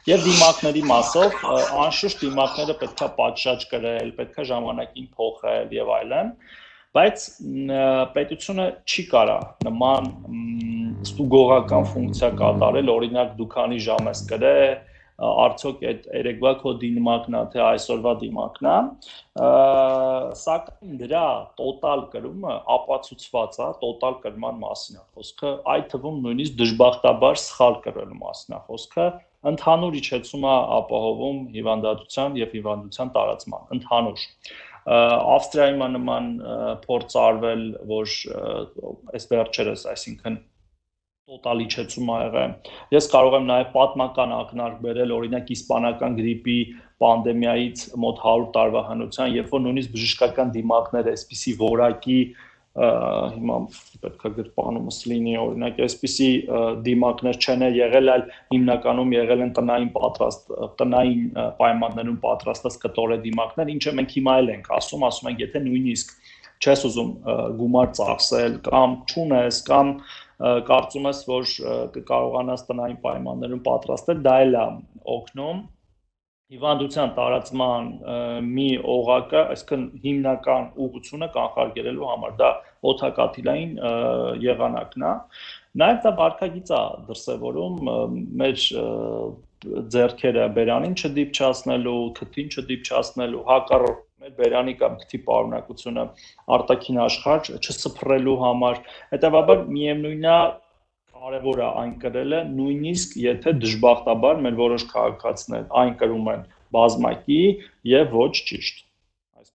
Եվ դիմակների մասով անշուշտ դիմակները պետքա պատշաճ կրել, պետքա ժամանակին փոխել եւ այլն, բայց պետությունը չի կարա նման ստուգողական ֆունկցիա կատարել, օրինակ դու քանի ժամ ես կրել, արդյոք այդ երեկվա քո դիմակն է, թե այսօրվա դիմակն է, սակայն դրա տոտալ կրումը ապացուցված է, տոտալ կրման մասին է խոսքը, այդ թվում նույնիսկ դժբախտաբար սխալ կրելու մասին է խոսքը, ընդհանուր իջեցում է ապահովում հիվանդության եւ հիվանդության տարածման, ընդհանուր։ Ավստրիայում նման փորձ արվել, որ այս վերջերս, այսինքն տոտալ իջեցում ա եղել։ Ես կարող եմ նաև պատմական ակնարկ բերել, օրինակ իսպանական գրիպի պանդեմիայից մոտ 100 տարվա հնության, երբ որ նույնիսկ բժշկական դիմակներ այսպիսի որակի հիմա պետք է գրպանումս լինի, օրինակ այսպիսի դիմակներ չեն եղել, այլ հիմնականում եղել են տնային պայմաններում պատրաստած կտորե դիմակներ, ինչը մենք հիմա էլ ենք ասում ենք, եթե նույնիսկ չես ուզում գումար ծախսել կամ չունես կամ կարծում ես, որ կկարողանաս տնային պայմաններում պատրաստել, դա էլ է օգնում հիվանդության տարածման մի օղակը, այսինքն հիմնական ուղղությունը կանխարգելելու համար, դա օդակաթիլային եղանակն է, նաև դա վարքագիծ է դրսևորում մեր ձեռքերը բերանին չդիպչացնելու, քթին չդիպչացնելու, հակառակ մեր բերանի կամ քթի պարունակությունը արտաքին աշխարհ չսփռելու համար, հետևաբար միևնույնն է կարևոր է այն կրելը, նույնիսկ եթե դժբախտաբար մեր որոշ քաղաքացիներ այն կրում են բազմակի եւ ոչ ճիշտ։